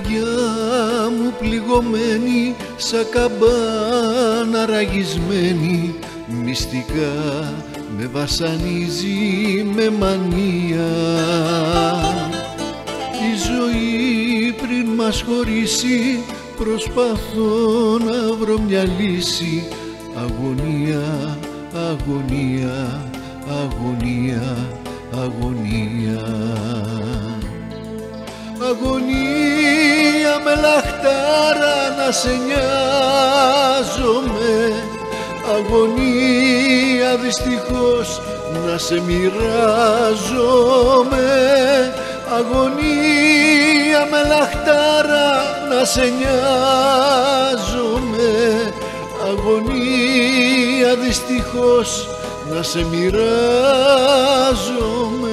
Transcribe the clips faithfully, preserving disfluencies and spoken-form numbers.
καρδιά μου πληγωμένη, σαν καμπάνα ραγισμένη, μυστικά με βασανίζει με μανία. Η ζωή πριν μας χωρίσει, προσπαθώ να βρω μια λύση. Αγωνία, αγωνία, αγωνία, αγωνία. Αγωνία με λαχτάρα να σε νοιάζομαι, αγωνία δυστυχώς να σε μοιράζομαι, αγωνία με λαχτάρα να σε νοιάζομαι, αγωνία δυστυχώς να σε μοιράζομαι.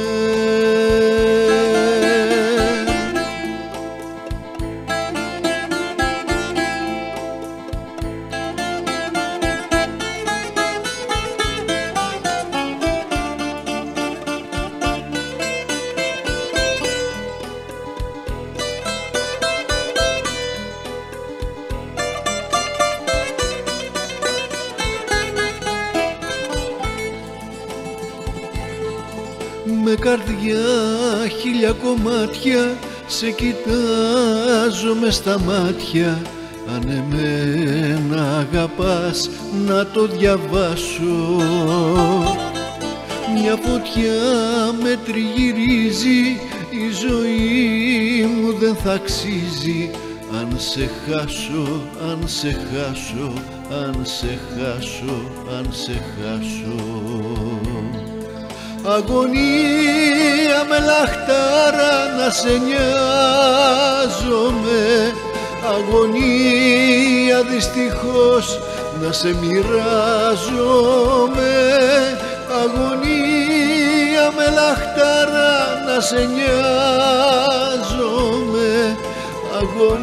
Με καρδιά χίλια κομμάτια σε κοιτάζω μες στα μάτια. Αν εμένα αγαπάς να το διαβάσω. Μια φωτιά με τριγυρίζει, η ζωή μου δεν θα αξίζει. Αν σε χάσω, αν σε χάσω, αν σε χάσω, αν σε χάσω. Αγωνία με λαχτάρα να σε νοιάζομαι, αγωνία δυστυχώς να σε μοιράζομαι, αγωνία με λαχτάρα να σε νοιάζομαι,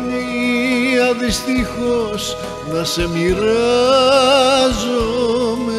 αγωνία δυστυχώς να σε μοιράζομαι.